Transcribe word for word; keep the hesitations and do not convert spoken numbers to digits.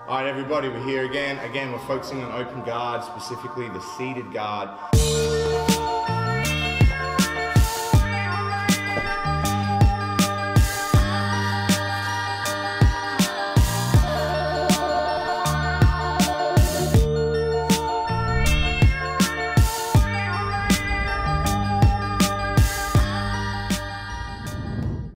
All right, everybody, we're here again. Again, we're focusing on open guard, specifically the seated guard.